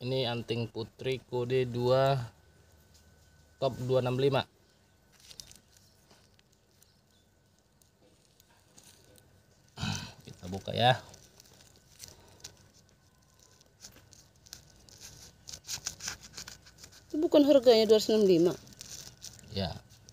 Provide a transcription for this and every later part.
Ini anting putri kode 2 top 265. Kita buka ya. Itu bukan harganya 265. Ya.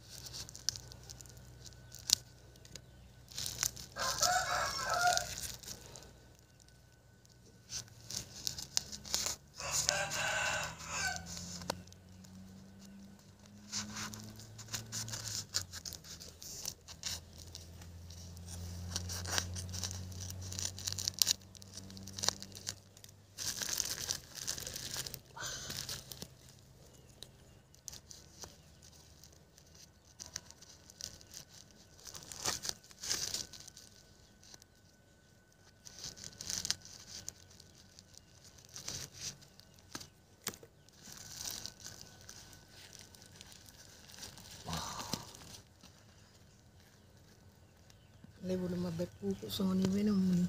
Levo lumabek pupo sa ni minum ni.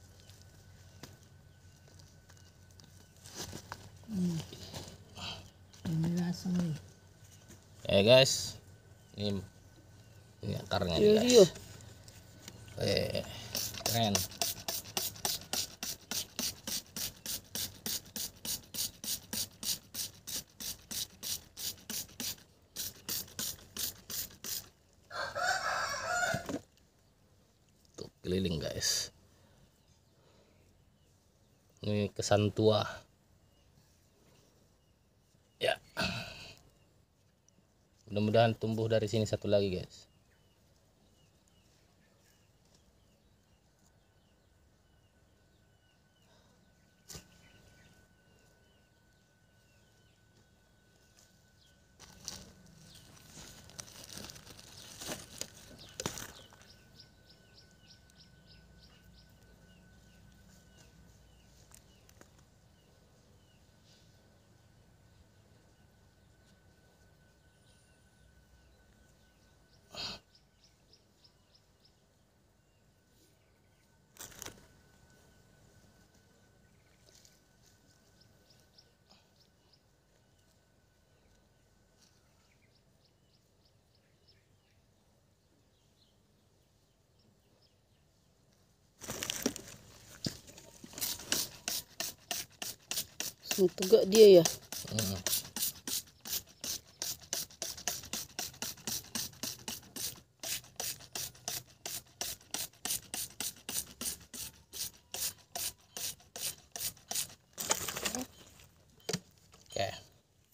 Ini lasang ni. Guys, ini akarnya nih guys. Keren. Tuh keliling guys. Ini kesan tua. Ya. Mudah-mudahan tumbuh dari sini satu lagi guys. Tegak dia ya.